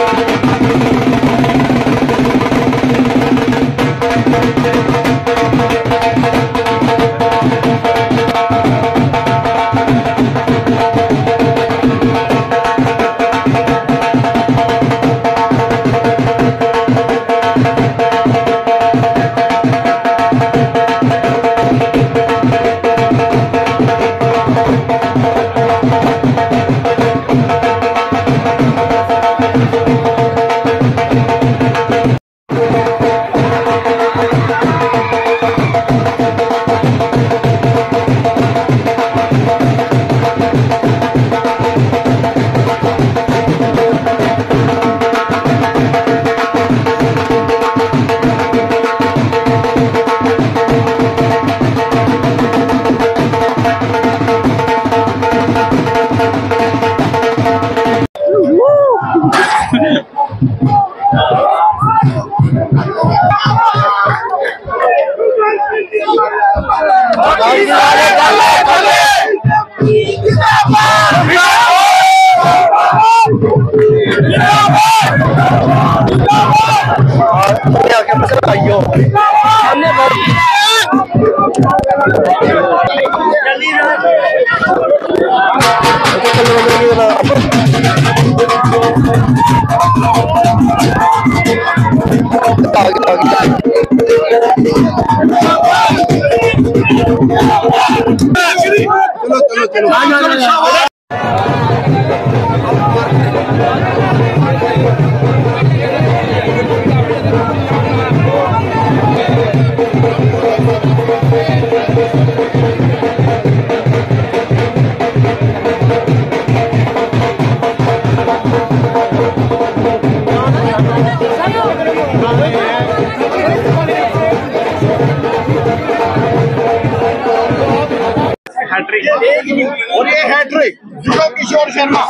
और ये हैट्रिक किशोर शर्मा।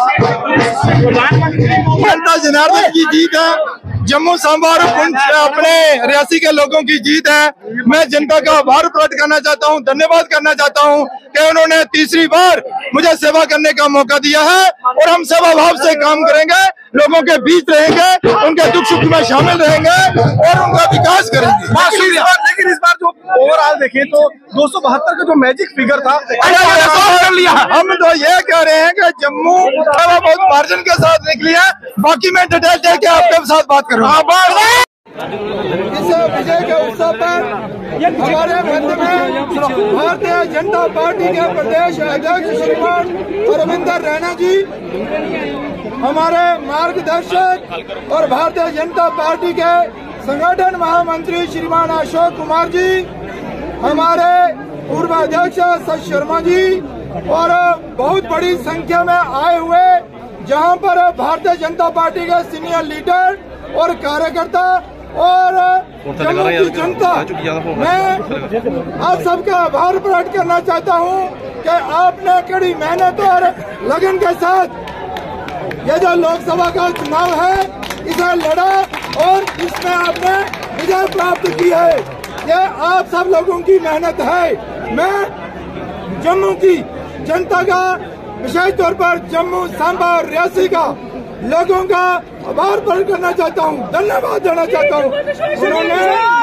जनता जनार्दन की जीत है, जम्मू सांबा और पुंछ अपने रियासी के लोगों की जीत है। मैं जनता का आभार प्रकट करना चाहता हूं, धन्यवाद करना चाहता हूं कि उन्होंने तीसरी बार मुझे सेवा करने का मौका दिया है और हम सेवा भाव से काम करेंगे, लोगों के बीच रहेंगे, उनके दुख सुख में शामिल रहेंगे और उनका विकास करेंगे। लेकिन इस बार जो ओवरऑल देखें तो 272 का जो मैजिक फिगर था कर लिया। हम तो ये कह रहे हैं कि जम्मू बहुत मार्जिन के साथ निकली है, बाकी मैं डिटेल दे के आपके साथ बात करूँगा। इस विजय के उत्सव पर हमारे मध्य में भारतीय जनता पार्टी के प्रदेश अध्यक्ष श्रीमान परमिंदर रैना जी, हमारे मार्गदर्शक और भारतीय जनता पार्टी के संगठन महामंत्री श्रीमान अशोक कुमार जी, हमारे पूर्व अध्यक्ष सच शर्मा जी और बहुत बड़ी संख्या में आए हुए जहां पर भारतीय जनता पार्टी के सीनियर लीडर और कार्यकर्ता और जम्मू की जनता, मैं आप सबका आभार प्रकट करना चाहता हूं कि आपने कड़ी मेहनत और लगन के साथ ये जो लोकसभा का चुनाव है इसे लड़ा और इसमें आपने विजय प्राप्त की है। ये आप सब लोगों की मेहनत है। मैं जम्मू की जनता का, विशेष तौर पर जम्मू सांबा और रियासी का लोगों का आभार प्रकट करना चाहता हूँ, धन्यवाद देना चाहता हूँ। उन्होंने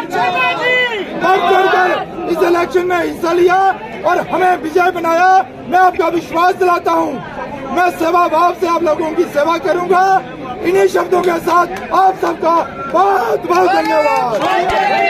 इस इलेक्शन में हिस्सा लिया और हमें विजय बनाया। मैं आपका विश्वास दिलाता हूँ, मैं सेवा भाव से आप लोगों की सेवा करूंगा। इन्हीं शब्दों के साथ आप सबका बहुत बहुत धन्यवाद।